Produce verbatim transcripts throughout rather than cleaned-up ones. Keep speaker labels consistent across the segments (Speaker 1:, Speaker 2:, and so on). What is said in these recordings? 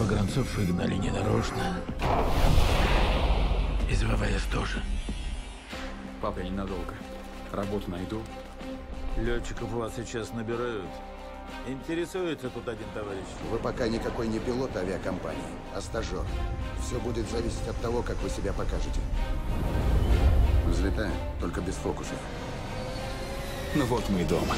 Speaker 1: Погранцов выгнали ненарочно. Из ВВС тоже.
Speaker 2: Папа, я ненадолго. Работу найду.
Speaker 3: Летчиков у вас сейчас набирают. Интересуется тут один товарищ.
Speaker 4: Вы пока никакой не пилот авиакомпании, а стажер. Все будет зависеть от того, как вы себя покажете. Взлетаем, только без фокусов.
Speaker 2: Ну вот мы и дома.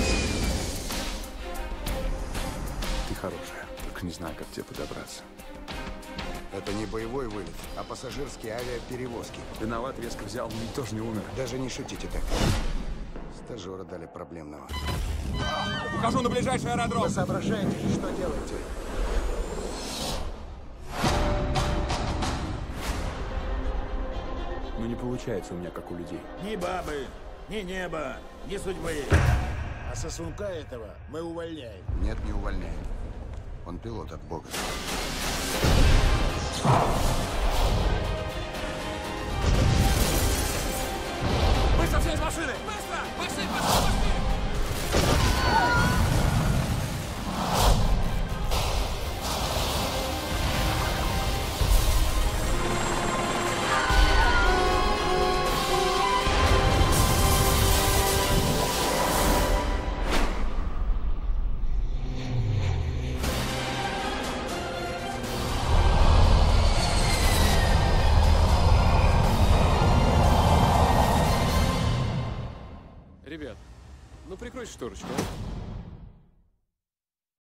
Speaker 2: Ты хорошая, только не знаю, как тебе подобраться.
Speaker 4: Это не боевой вылет, а пассажирские авиаперевозки.
Speaker 2: Виноват, резко взял, но никто же не умер.
Speaker 4: Даже не шутите так. Стажера дали проблемного.
Speaker 2: Ухожу на ближайший аэродром.
Speaker 4: Вы соображаете, что делаете?
Speaker 2: Ну не получается у меня, как у людей.
Speaker 3: Ни бабы, ни неба, ни судьбы. А сосунка этого мы увольняем.
Speaker 4: Нет, не увольняем. Он пилот от Бога.
Speaker 2: Быстро все из машины! Быстро! Пошли, пошли, пошли! Ребят, ну прикройте шторочку, а?